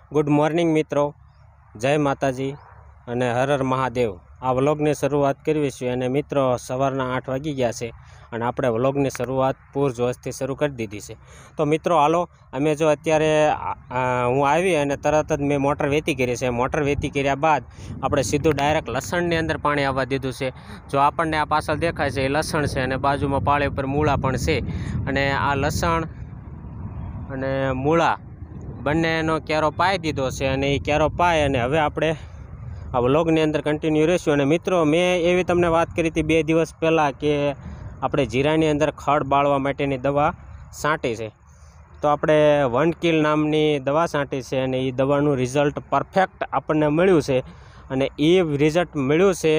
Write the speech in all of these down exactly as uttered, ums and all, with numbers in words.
Good morning मित्रों, जय माताजी અને હર હર મહાદેવ। આ વ્લોગની શરૂઆત કરવી છે અને મિત્રો સવારના આઠ વાગી ગયા છે અને આપણે વ્લોગની શરૂઆત પૂરજોશથી શરૂ કરી દીધી છે। તો મિત્રો હાલો, અમે જો અત્યારે હું આવી અને તરત જ મેં મોટર વેતી કરી છે। મોટર વેતી કર્યા બાદ આપણે સીધું ડાયરેક્ટ લસણની અંદર પાણી આવવા દીધું છે। જો આપણને આ પાછળ દેખાય છે એ લસણ છે અને બાજુમાં પાળી ઉપર મૂળા પણ છે અને આ લસણ અને મૂળા બંનેનો ક્યારો પાઈ દીધો છે અને એ ક્યારો પાય અને હવે આપણે આ વ્લોગની અંદર કન્ટિન્યુ રહીશું। અને મિત્રો મેં એવી તમને વાત કરી હતી બે દિવસ પહેલાં કે આપણે જીરાની અંદર ખડ બાળવા માટેની દવા છાંટી છે। તો આપણે વન કિલ નામની દવા છાંટી છે અને એ દવાનું રિઝલ્ટ પરફેક્ટ આપણને મળ્યું છે અને એ રિઝલ્ટ મળ્યું છે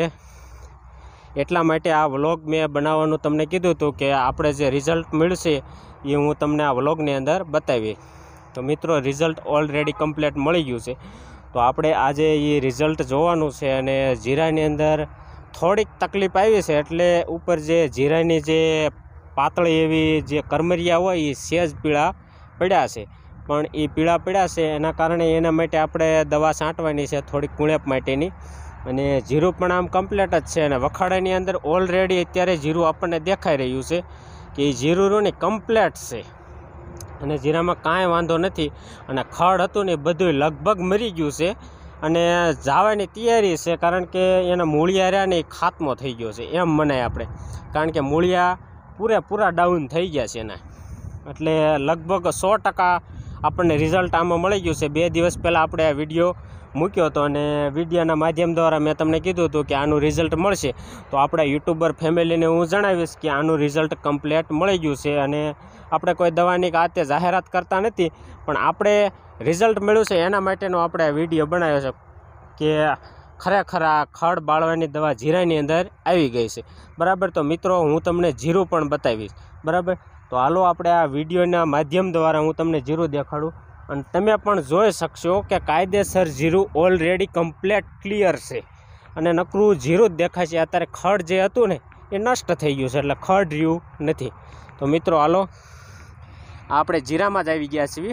એટલા માટે આ વ્લોગ મેં બનાવવાનું તમને કીધું હતું કે આપણે જે રિઝલ્ટ મળશે એ હું તમને આ વ્લોગની અંદર બતાવી। તો મિત્રો રિઝલ્ટ ઓલરેડી કમ્પ્લીટ મળી ગયું છે। તો આપણે આજે એ રિઝલ્ટ જોવાનું છે અને જીરાની અંદર થોડીક તકલીફ આવી છે, એટલે ઉપર જે જીરાની જે પાતળી એવી જે કરમરિયા હોય એ સેજ પીળા પડ્યા છે, પણ એ પીળા પડ્યા છે એના કારણે એના માટે આપણે દવા છાંટવાની છે થોડીક કુણેપ માટેની। અને જીરું પણ આમ કમ્પ્લીટ જ છે અને વખાડાની અંદર ઓલરેડી અત્યારે જીરું આપણને દેખાઈ રહ્યું છે કે એ જીરું ને કમ્પ્લીટ છે અને જીરામાં કાંઈ વાંધો નથી અને ખડ હતું ને બધું લગભગ મરી ગયું છે અને જવાની તૈયારી છે, કારણ કે એના મૂળિયા રહ્યા ને એ ખાત્મો થઈ ગયો છે એમ મનાય આપણે, કારણ કે મૂળિયા પૂરેપૂરા ડાઉન થઈ ગયા છે એના, એટલે લગભગ સો ટકા આપણને રિઝલ્ટ આમાં મળી ગયું છે। બે દિવસ પહેલાં આપણે આ વિડીયો મૂક્યો હતો અને વિડીયોના માધ્યમ દ્વારા મેં તમને કીધું હતું કે આનું રિઝલ્ટ મળશે, તો આપણે યુટ્યુબર ફેમિલીને હું જણાવીશ કે આનું રિઝલ્ટ કમ્પ્લીટ મળી ગયું છે। અને આપણે કોઈ દવાની આતે જાહેરાત કરતા નથી, પણ આપણે રિઝલ્ટ મળ્યું છે એના માટેનો આપણે આ વિડીયો બનાવ્યો છે કે ખરેખર આ ખડ બાળવાની દવા જીરાની અંદર આવી ગઈ છે, બરાબર। તો મિત્રો હું તમને જીરું પણ બતાવીશ, બરાબર। તો હાલો આપણે આ વિડીયોના માધ્યમ દ્વારા હું તમને જીરું દેખાડું અને તમે પણ જોઈ શકશો કે કાયદેસર જીરું ઓલરેડી કમ્પ્લીટ ક્લિયર છે અને નકરું જીરું જ દેખાય છે। અત્યારે ખડ જે હતું ને એ નષ્ટ થઈ ગયું છે, એટલે ખડ રહ્યું નથી। તો મિત્રો હાલો આપણે જીરામાં જ આવી ગયા છીએ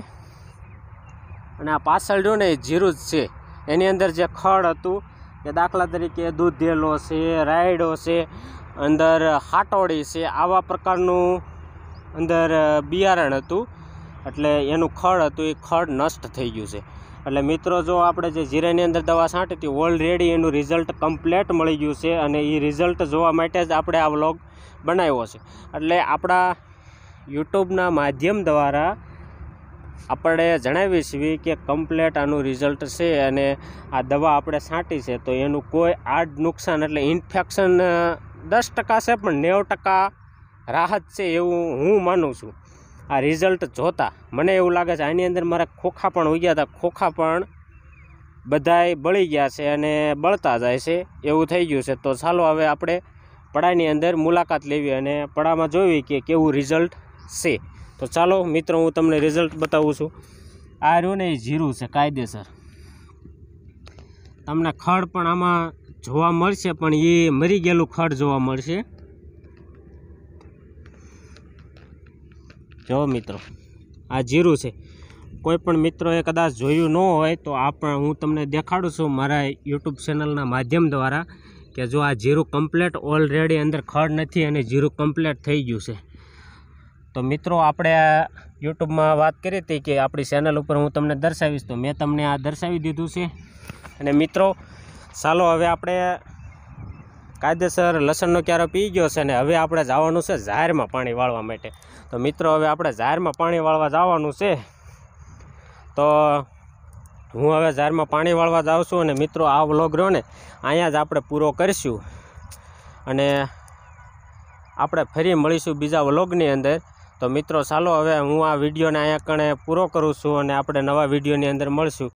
અને આ પાછળ જો ને એ જીરું જ છે, એની અંદર જે ખડ હતું કે દાખલા તરીકે દૂધેલો છે, રાયડો છે, અંદર હાટોડી છે, આવા પ્રકારનું અંદર બિયારણ હતું, એટલે એનું ખડ હતું એ ખડ નષ્ટ થઈ ગયું છે। એટલે મિત્રો જો આપણે જે જીરાની અંદર દવા છાંટી હતી ઓલરેડી એનું રિઝલ્ટ કમ્પ્લીટ મળી ગયું છે અને એ રિઝલ્ટ જોવા માટે જ આપણે આ વ્લોગ બનાવ્યો છે। એટલે આપણા યુટ્યુબના માધ્યમ દ્વારા આપણે જણાવી છીએ કે કમ્પ્લીટ આનું રિઝલ્ટ છે અને આ દવા આપણે છાંટી છે તો એનું કોઈ આડ નુકસાન એટલે ઇન્ફેક્શન દસ ટકા છે પણ નેવું ટકા રાહત છે એવું હું માનું છું। આ રિઝલ્ટ જોતાં મને એવું લાગે છે આની અંદર મારા ખોખા પણ ઉગ્યા હતા, ખોખા પણ બધાય બળી ગયા છે અને બળતા જાય છે એવું થઈ ગયું છે। તો ચાલો હવે આપણે પડાની અંદર મુલાકાત લેવી અને પડામાં જોવી કે કેવું રિઝલ્ટ છે। તો ચાલો મિત્રો હું તમને રિઝલ્ટ બતાવું છું। આ રહ્યું ને એ જીરું છે કાયદેસર, તમને ખડ પણ આમાં જોવા મળશે પણ એ મરી ગયેલું ખડ જોવા મળશે। જો મિત્રો આ જીરું છે, કોઈ પણ મિત્રોએ કદાચ જોયું ન હોય તો આ પણ હું તમને દેખાડું છું મારા યુટ્યુબ ચેનલના માધ્યમ દ્વારા કે જો આ જીરું કમ્પ્લીટ ઓલરેડી અંદર ખડ નથી અને જીરું કમ્પ્લીટ થઈ ગયું છે। તો મિત્રો આપણે યુટ્યુબમાં વાત કરી હતી કે આપણી ચેનલ ઉપર હું તમને દર્શાવીશ, તો મેં તમને આ દર્શાવી દીધું છે। અને મિત્રો ચાલો હવે આપણે કાયદેસર લસણનો ક્યારો પી ગયો છે અને હવે આપણે જવાનું છે ઝારમાં પાણી વાળવા માટે। તો મિત્રો હવે આપણે ઝારમાં પાણી વાળવા જવાનું છે, તો હું હવે ઝારમાં પાણી વાળવા જાઉં છું અને મિત્રો આ વ્લોગ રહ્યો ને અહીંયા જ આપણે પૂરો કરીશું અને આપણે ફરી મળીશું બીજા વ્લોગની અંદર। તો મિત્રો ચાલો હવે હું આ વિડીયોને અહીંયા કણે પૂરો કરું છું અને આપણે નવા વિડીયોની અંદર મળશું।